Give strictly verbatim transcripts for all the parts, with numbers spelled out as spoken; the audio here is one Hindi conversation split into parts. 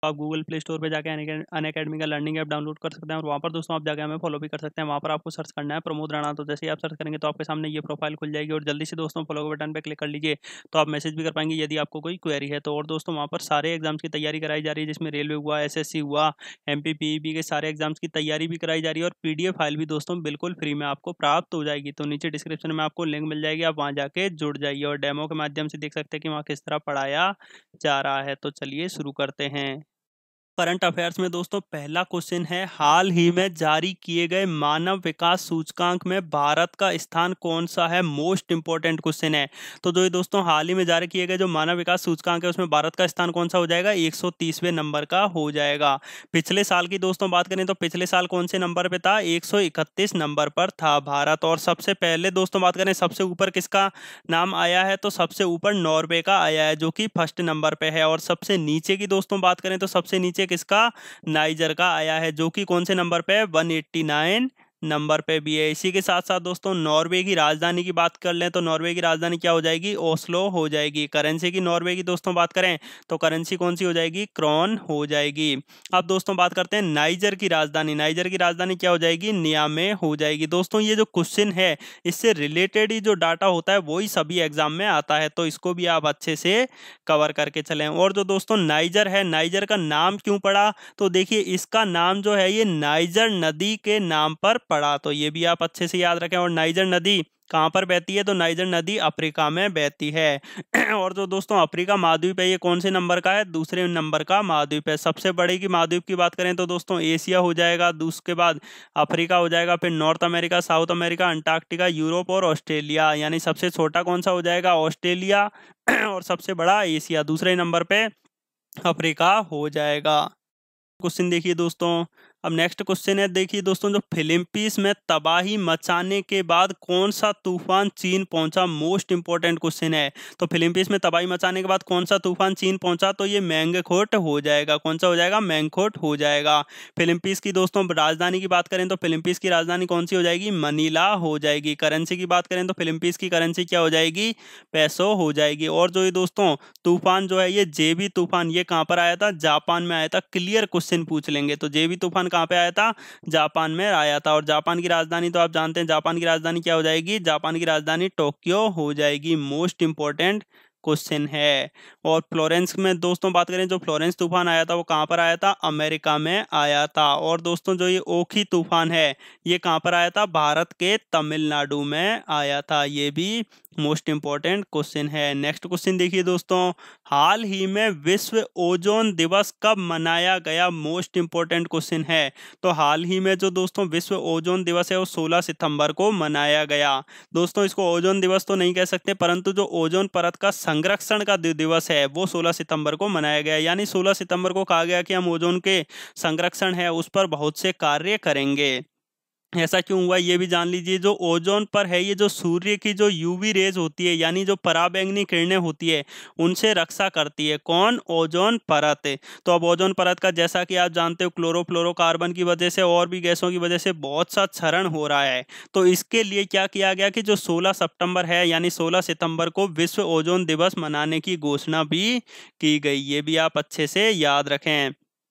आप गूगल प्ले स्टोर पे जाके अनअकैडमी का लर्निंग ऐप डाउनलोड कर सकते हैं और वहाँ पर दोस्तों आप जाके हमें फॉलो भी कर सकते हैं। वहाँ पर आपको सर्च करना है प्रमोद राणा, तो जैसे ही आप सर्च करेंगे तो आपके सामने ये प्रोफाइल खुल जाएगी और जल्दी से दोस्तों फॉलो के बटन पर क्लिक कर लीजिए, तो आप मैसेज भी कर पाएंगे यदि आपको कोई क्वेरी है तो। और दोस्तों वहाँ पर सारे एग्जाम्स की तैयारी कराई जा रही है, जिसमें रेलवे हुआ, एसएससी हुआ, एमपीपीईबी के सारे एग्जाम्स की तैयारी भी कराई जा रही है और पीडीएफ फाइल भी दोस्तों बिल्कुल फ्री में आपको प्राप्त हो जाएगी। तो नीचे डिस्क्रिप्शन में आपको लिंक मिल जाएगी, आप वहाँ जाके जुड़ जाइए और डेमो के माध्यम से देख सकते हैं कि वहाँ किस तरह पढ़ाया जा रहा है। तो चलिए शुरू करते हैं। करंट अफेयर्स में दोस्तों पहला क्वेश्चन है, हाल ही में जारी किए गए मानव विकास सूचकांक में भारत का स्थान कौन सा है? मोस्ट इंपॉर्टेंट क्वेश्चन है। तो जो ये दोस्तों हाल ही में जारी किए गए जो मानव विकास सूचकांक है उसमें भारत का स्थान कौन सा हो जाएगा? एक सौ तीसवें नंबर का हो जाएगा। पिछले साल की दोस्तों बात करें तो पिछले साल कौन से नंबर पे था? एक सौ इकतीस नंबर पर था भारत। और सबसे पहले दोस्तों बात करें सबसे ऊपर किसका नाम आया है, तो सबसे ऊपर नॉर्वे का आया है जो कि फर्स्ट नंबर पे है। और सबसे नीचे की दोस्तों बात करें तो सबसे नीचे किसका? नाइजर का आया है जो कि कौन से नंबर पे है? एक सौ नवासी नंबर पे भी है। इसी के साथ साथ दोस्तों नॉर्वे की राजधानी की बात कर लें तो नॉर्वे की राजधानी क्या हो जाएगी? ओस्लो हो जाएगी। करेंसी की नॉर्वे की दोस्तों बात करें तो करेंसी कौन सी हो जाएगी? क्रोन हो जाएगी। अब दोस्तों बात करते हैं नाइजर की राजधानी, नाइजर की राजधानी क्या हो जाएगी? नियामे हो जाएगी। दोस्तों ये जो क्वेश्चन है इससे रिलेटेड ही जो डाटा होता है वही सभी एग्जाम में आता है, तो इसको भी आप अच्छे से कवर करके चलें। और जो दोस्तों नाइजर है, नाइजर का नाम क्यों पड़ा? तो देखिए इसका नाम जो है ये नाइजर नदी के नाम पर पड़ा, तो ये भी आप अच्छे से याद रखें। और नाइजर नदी कहाँ पर बहती है? तो नाइजर नदी अफ्रीका में बहती है। और जो दोस्तों अफ्रीका महाद्वीप है ये कौन से नंबर का है? दूसरे नंबर का महाद्वीप है। सबसे बड़े की महाद्वीप की बात करें तो दोस्तों एशिया हो जाएगा, उसके बाद अफ्रीका हो जाएगा, फिर North America, South America, Antarctica, Europe और ऑस्ट्रेलिया। यानी सबसे छोटा कौन सा हो जाएगा? ऑस्ट्रेलिया। और सबसे बड़ा एशिया, दूसरे नंबर पे अफ्रीका हो जाएगा। क्वेश्चन देखिए दोस्तों, अब नेक्स्ट क्वेश्चन है, देखिए दोस्तों जो फिलीपींस में तबाही मचाने के बाद कौन सा तूफान चीन पहुंचा? मोस्ट इंपॉर्टेंट क्वेश्चन है। तो फिलीपींस में तबाही मचाने के बाद कौन सा तूफान चीन पहुंचा? तो ये मैंगखोट हो जाएगा। कौन सा हो जाएगा? मैंगखोट हो जाएगा। फिलीपींस की दोस्तों राजधानी की बात करें तो फिलीपींस की राजधानी कौन सी हो जाएगी? मनीला हो जाएगी। करेंसी की बात करें तो फिलीपींस की करेंसी क्या हो जाएगी? पैसो हो जाएगी। और जो ये दोस्तों तूफान जो है ये जेबी तूफान, ये कहाँ पर आया था? जापान में आया था। क्लियर क्वेश्चन पूछ लेंगे। तो जेबी तूफान कहाँ पे आया था? जापान में आया था। और जापान की राजधानी तो आप जानते हैं, जापान की राजधानी क्या हो जाएगी? जापान की राजधानी टोक्यो हो जाएगी। मोस्ट इंपॉर्टेंट क्वेश्चन है। और फ्लोरेंस में दोस्तों बात करें जो फ्लोरेंस तूफान आया था वो कहाँ पर आया था? अमेरिका में आया था। और दोस्तों जो ये ओखी तूफान है ये कहाँ पर आया था? भारत के तमिलनाडु में आया था। ये भी मोस्ट इंपॉर्टेंट क्वेश्चन है। नेक्स्ट क्वेश्चन देखिए दोस्तों, हाल ही में विश्व ओजोन दिवस कब मनाया गया? मोस्ट इंपॉर्टेंट क्वेश्चन है। तो हाल ही में जो दोस्तों विश्व ओजोन दिवस है वो सोलह सितंबर को मनाया गया। दोस्तों इसको ओजोन दिवस तो नहीं कह सकते, परंतु जो ओजोन परत का संरक्षण का दिवस है वो सोलह सितंबर को मनाया गया। यानी सोलह सितंबर को कहा गया कि हम ओजोन के संरक्षण है उस पर बहुत से कार्य करेंगे। ऐसा क्यों हुआ ये भी जान लीजिए। जो ओजोन पर है ये जो सूर्य की जो यूवी रेज होती है यानी जो पराबैंगनी किरणें होती है उनसे रक्षा करती है। कौन? ओजोन परत। तो अब ओजोन परत का जैसा कि आप जानते हो क्लोरोफ्लोरोकार्बन की वजह से और भी गैसों की वजह से बहुत सा क्षरण हो रहा है। तो इसके लिए क्या किया गया कि जो सोलह सितंबर है यानी सोलह सितंबर को विश्व ओजोन दिवस मनाने की घोषणा भी की गई। ये भी आप अच्छे से याद रखें।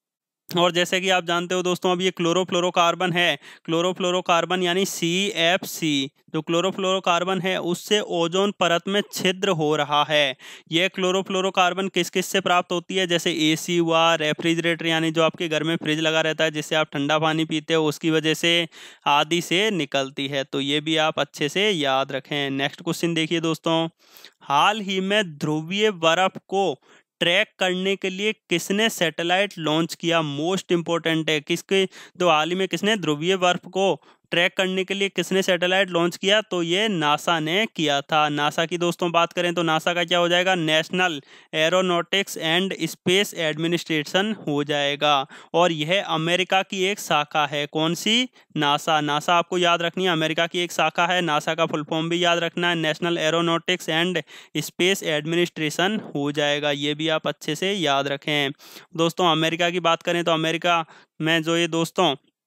और जैसे कि आप जानते हो दोस्तों अब ये क्लोरोफ्लोरोकार्बन है, क्लोरोफ्लोरोकार्बन यानी सी एफ सी, जो क्लोरोफ्लोरोकार्बन है उससे ओजोन परत में छिद्र हो रहा है। यह क्लोरोफ्लोरोकार्बन किस किस से प्राप्त होती है? जैसे एसी हुआ, रेफ्रिजरेटर यानी जो आपके घर में फ्रिज लगा रहता है जिससे आप ठंडा पानी पीते हो उसकी वजह से आदि से निकलती है। तो ये भी आप अच्छे से याद रखें। नेक्स्ट क्वेश्चन देखिए दोस्तों, हाल ही में ध्रुवीय बर्फ को ट्रैक करने के लिए किसने सैटेलाइट लॉन्च किया? मोस्ट इंपॉर्टेंट है। किसके तो हाल ही में किसने ध्रुवीय बर्फ को ट्रैक करने के लिए किसने सैटेलाइट लॉन्च किया? तो ये नासा ने किया था। नासा की दोस्तों बात करें तो नासा का क्या हो जाएगा? National Aeronautics and Space Administration हो जाएगा। और यह अमेरिका की एक शाखा है। कौन सी? नासा। नासा आपको याद रखनी है, अमेरिका की एक शाखा है। नासा का फुल फॉर्म भी याद रखना है, National Aeronautics and Space Administration हो जाएगा। ये भी आप अच्छे से याद रखें। दोस्तों अमेरिका की बात करें तो अमेरिका में जो ये दोस्तों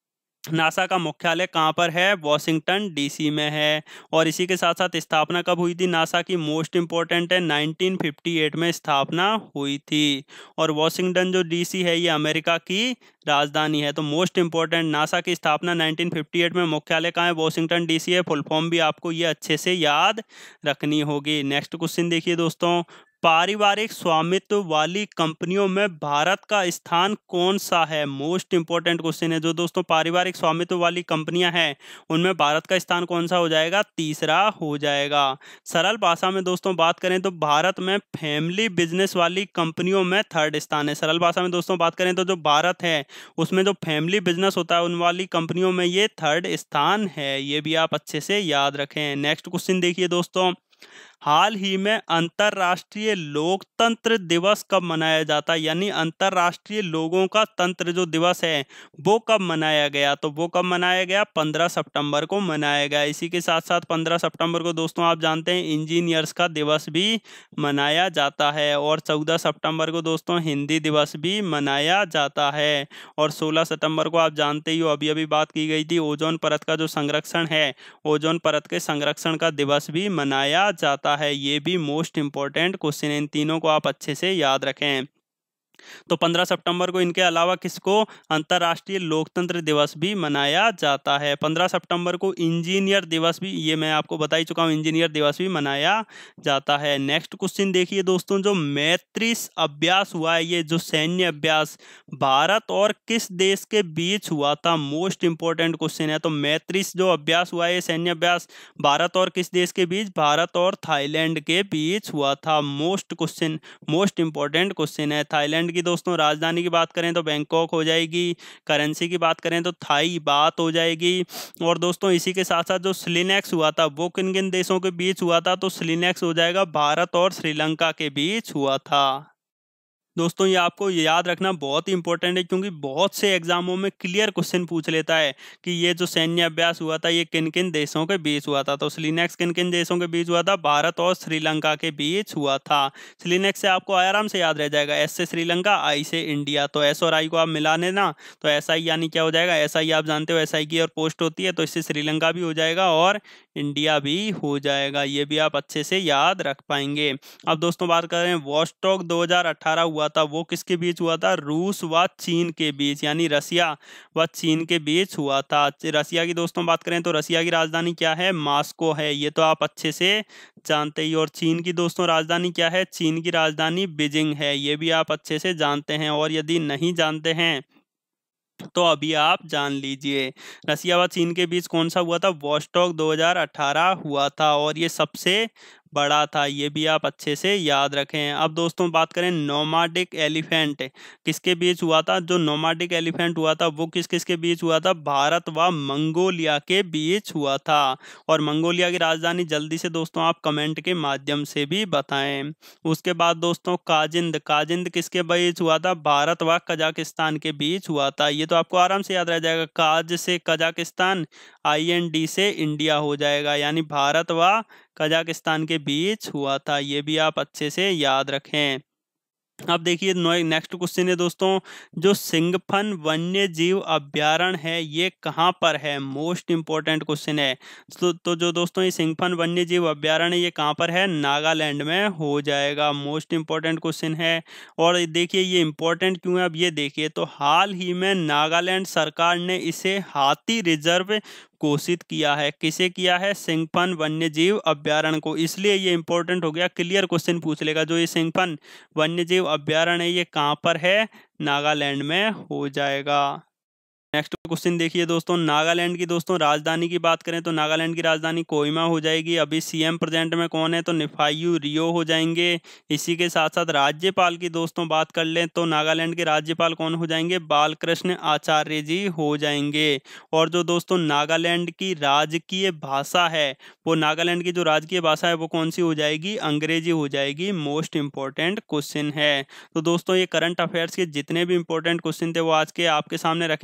नासा का मुख्यालय कहाँ पर है? वॉशिंगटन डीसी में है। और इसी के साथ साथ स्थापना कब हुई थी नासा की? मोस्ट इंपॉर्टेंट है, नाइनटीन फिफ्टी एट में स्थापना हुई थी। और वॉशिंगटन जो डीसी है ये अमेरिका की राजधानी है। तो मोस्ट इंपॉर्टेंट, नासा की स्थापना नाइनटीन फिफ्टी एट में, मुख्यालय कहाँ है? वॉशिंगटन डीसी है। फुल फॉर्म भी आपको ये अच्छे से याद रखनी होगी। नेक्स्ट क्वेश्चन देखिए दोस्तों, पारिवारिक स्वामित्व वाली कंपनियों में भारत का स्थान कौन सा है? मोस्ट इंपॉर्टेंट क्वेश्चन है। जो दोस्तों पारिवारिक स्वामित्व वाली कंपनियां हैं उनमें भारत का स्थान कौन सा हो जाएगा? तीसरा हो जाएगा। सरल भाषा में दोस्तों बात करें तो भारत में फैमिली बिजनेस वाली कंपनियों में थर्ड स्थान है। सरल भाषा में दोस्तों बात करें तो जो भारत है उसमें जो फैमिली बिजनेस होता है उन वाली कंपनियों में ये थर्ड स्थान है। ये भी आप अच्छे से याद रखें। नेक्स्ट क्वेश्चन देखिए दोस्तों, हाल ही में अंतर्राष्ट्रीय लोकतंत्र दिवस कब मनाया जाता है? यानी अंतर्राष्ट्रीय लोगों का तंत्र जो दिवस है वो कब मनाया गया? तो वो कब मनाया गया? पंद्रह सितंबर को मनाया गया। इसी के साथ साथ पंद्रह सितंबर को दोस्तों आप जानते हैं इंजीनियर्स का दिवस भी मनाया जाता है। और चौदह सितंबर को दोस्तों हिंदी दिवस भी मनाया जाता है। और सोलह सितंबर को आप जानते ही हो, अभी अभी बात की गई थी, ओजोन परत का जो संरक्षण है, ओजोन परत के संरक्षण का दिवस भी मनाया जाता है। ये भी मोस्ट इंपॉर्टेंट क्वेश्चन है, इन तीनों को आप अच्छे से याद रखें। तो पंद्रह सितंबर को इनके अलावा किसको? अंतर्राष्ट्रीय लोकतंत्र दिवस भी मनाया जाता है। पंद्रह सितंबर को इंजीनियर दिवस भी, ये मैं आपको बता ही चुका हूँ, इंजीनियर दिवस भी मनाया जाता है। नेक्स्ट क्वेश्चन देखिए दोस्तों, जो मैत्री अभ्यास हुआ है, ये जो सैन्य अभ्यास भारत और किस देश के बीच हुआ था? मोस्ट इंपॉर्टेंट क्वेश्चन है। तो मैत्री जो अभ्यास हुआ है, सैन्य अभ्यास भारत और किस देश के बीच? भारत और थाईलैंड के बीच हुआ था। Most question, most important question है। थाईलैंड की दोस्तों राजधानी की बात करें तो बैंकॉक हो जाएगी। करेंसी की बात करें तो थाई बात हो जाएगी। और दोस्तों इसी के साथ साथ जो स्लिनेक्स हुआ था वो किन किन देशों के बीच हुआ था? तो स्लिनेक्स हो जाएगा भारत और श्रीलंका के बीच हुआ था। दोस्तों ये आपको याद रखना बहुत ही इंपॉर्टेंट है, क्योंकि बहुत से एग्जामों में क्लियर क्वेश्चन पूछ लेता है कि ये जो सैन्य अभ्यास हुआ था ये किन किन देशों के बीच हुआ था। तो स्लिनेक्स किन किन देशों के बीच हुआ था? भारत और श्रीलंका के बीच हुआ था। स्लिनेक्स से आपको आराम से याद रह जाएगा, एस से श्रीलंका, आई से इंडिया। तो एस और आई को आप मिला लेना, तो एस आई यानी क्या हो जाएगा? एस आई आप जानते हो एस आई की और पोस्ट होती है, तो इससे श्रीलंका भी हो जाएगा और इंडिया भी हो जाएगा। ये भी आप अच्छे से याद रख पाएंगे। अब दोस्तों बात करें, वॉस्टॉक दो हज़ार अठारह हुआ था, वो किसके बीच हुआ था? रूस व चीन के बीच, यानी रसिया व चीन के बीच हुआ था। रसिया की दोस्तों बात करें तो रसिया की राजधानी क्या है? मॉस्को है। ये तो आप अच्छे से जानते ही। और चीन की दोस्तों राजधानी क्या है? चीन की राजधानी बीजिंग है। ये भी आप अच्छे से जानते हैं। और यदि नहीं जानते हैं तो अभी आप जान लीजिए। रसिया व चीन के बीच कौन सा हुआ था? वॉस्टॉक दो हज़ार अठारह हुआ था और ये सबसे बड़ा था। ये भी आप अच्छे से याद रखें। अब दोस्तों बात करें नोमाडिक एलिफेंट किसके बीच हुआ था? जो नोमाडिक एलिफेंट हुआ था वो किस किस के बीच हुआ था? भारत व मंगोलिया के बीच हुआ था। और मंगोलिया की राजधानी जल्दी से दोस्तों आप कमेंट के माध्यम से भी बताएं। उसके बाद दोस्तों काजिंद, काजिंद किसके बीच हुआ था? भारत व कजाकिस्तान के बीच हुआ था। ये तो आपको आराम से याद रह जाएगा। काज से कजाकिस्तान, आई एन डी से इंडिया हो जाएगा, यानी भारत व कजाकिस्तान के बीच हुआ था। ये भी आप अच्छे से याद रखें। अब देखिए नेक्स्ट क्वेश्चन है दोस्तों, जो सिंघफन वन्य जीव अभ्यारण्य है ये कहाँ पर है? मोस्ट इंपॉर्टेंट क्वेश्चन है। तो, तो जो दोस्तों ये सिंघफन वन्य जीव अभ्यारण्य ये कहाँ पर है? नागालैंड में हो जाएगा। मोस्ट इंपॉर्टेंट क्वेश्चन है। और देखिए ये इंपॉर्टेंट क्यों है, अब ये देखिए, तो हाल ही में नागालैंड सरकार ने इसे हाथी रिजर्व घोषित किया है। किसे किया है? सिंघफन वन्य जीव अभ्यारण्य को। इसलिए ये इंपॉर्टेंट हो गया, क्लियर क्वेश्चन पूछ लेगा। जो ये सिंघफन वन्य जीव अभ्यारण्य है ये कहाँ पर है? नागालैंड में हो जाएगा। नेक्स्ट क्वेश्चन देखिए दोस्तों, नागालैंड की दोस्तों राजधानी की बात करें तो नागालैंड की राजधानी कोहिमा हो जाएगी। अभी सीएम प्रेजेंट में कौन है? तो नेफायू रियो हो जाएंगे। इसी के साथ साथ राज्यपाल की दोस्तों बात कर लें तो नागालैंड के राज्यपाल कौन हो जाएंगे? बालकृष्ण आचार्य जी हो जाएंगे। और जो दोस्तों नागालैंड की राजकीय भाषा है, वो नागालैंड की जो राजकीय भाषा है वो कौन सी हो जाएगी? अंग्रेजी हो जाएगी। मोस्ट इंपॉर्टेंट क्वेश्चन है। तो दोस्तों ये करंट अफेयर्स के जितने भी इंपॉर्टेंट क्वेश्चन थे वो आज के आपके सामने रखे हैं। तो दोस्तों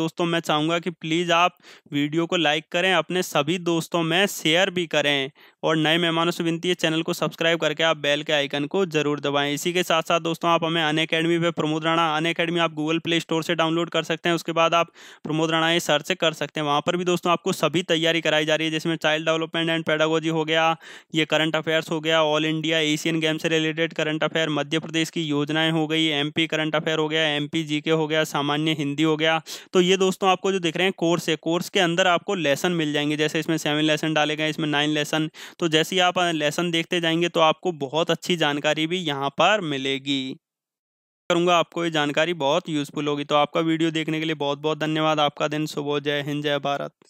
दोस्तों मैं चाहूँगा कि प्लीज़ आप वीडियो को लाइक करें, अपने सभी दोस्तों में शेयर भी करें और नए मेहमानों से विनती है चैनल को सब्सक्राइब करके आप बेल के आइकन को जरूर दबाएं। इसी के साथ साथ दोस्तों आप हमें अनअकैडमी पे प्रमोद राणा अनअकैडमी आप गूगल प्ले स्टोर से डाउनलोड कर सकते हैं। उसके बाद आप प्रमोद राणा ये सर्च कर सकते हैं। वहाँ पर भी दोस्तों आपको सभी तैयारी कराई जा रही है, जिसमें चाइल्ड डेवलपमेंट एंड पेडागोजी हो गया, ये करंट अफेयर्स हो गया, ऑल इंडिया एशियन गेम से related current affair, Madhya Pradesh की योजनाएं हो गई, एमपी करंट अफेयर हो गया, एमपी जीके हो गया, सामान्य हिंदी हो गया। तो ये दोस्तों आपको जो दिख रहे हैं कोर्स है, कोर्स के अंदर आपको लेसन मिल जाएंगे। जैसे इसमें सेवन लेसन डाले गए, इसमें नाइन लेसन। तो जैसे ही आप लेसन देखते जाएंगे तो आपको बहुत अच्छी जानकारी भी यहाँ पर मिलेगी। करूंगा आपको ये जानकारी बहुत यूजफुल होगी। तो आपका वीडियो देखने के लिए बहुत बहुत धन्यवाद। आपका दिन शुभ हो। जय हिंद, जय भारत।